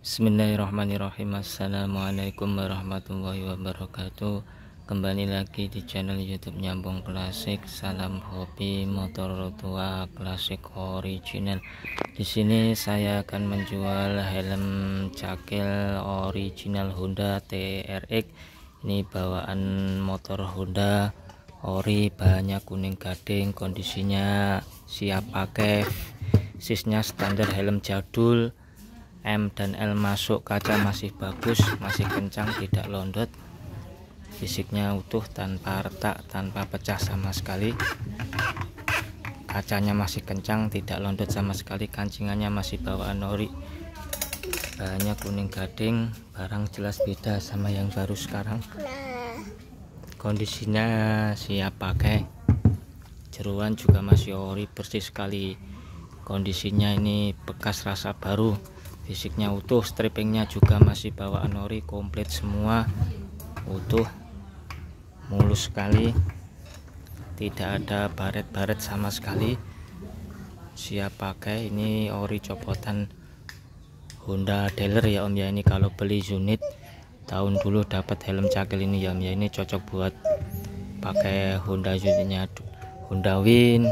Bismillahirrahmanirrahim. Assalamualaikum warahmatullahi wabarakatuh. Kembali lagi di channel YouTube Nyambung Klasik. Salam hobi motor tua klasik original. Di sini saya akan menjual helm cakil original Honda TRX. Ini bawaan motor Honda ori, banyak kuning gading, kondisinya siap pakai. Sisnya standar helm jadul, M dan L masuk, kaca masih bagus, masih kencang, tidak londot, fisiknya utuh tanpa retak, tanpa pecah sama sekali, kacanya masih kencang, tidak londot sama sekali, kancingannya masih bawaan ori, banyak kuning gading, barang jelas beda sama yang baru sekarang. Kondisinya siap pakai, jeruan juga masih ori, bersih sekali. Kondisinya ini bekas rasa baru, fisiknya utuh, strippingnya juga masih bawaan ori, komplit semua, utuh, mulus sekali, tidak ada baret-baret sama sekali, siap pakai. Ini ori copotan Honda dealer ya om ya. Ini kalau beli unit tahun dulu dapat helm cakil ini ya om ya. Ini cocok buat pakai Honda unitnya Honda Win.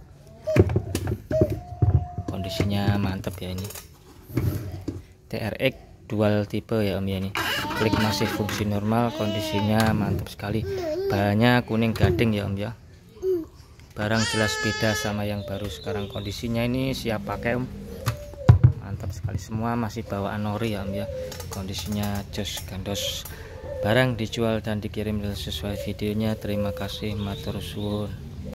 Kondisinya mantap ya. Ini TRX dual tipe ya om ya. Ini klik masih fungsi normal, kondisinya mantap sekali, banyak kuning gading ya om ya, barang jelas beda sama yang baru sekarang. Kondisinya ini siap pakai om, mantap sekali, semua masih bawaan ori ya om ya. Kondisinya jos gandos, barang dijual dan dikirim sesuai videonya. Terima kasih, matur suwun.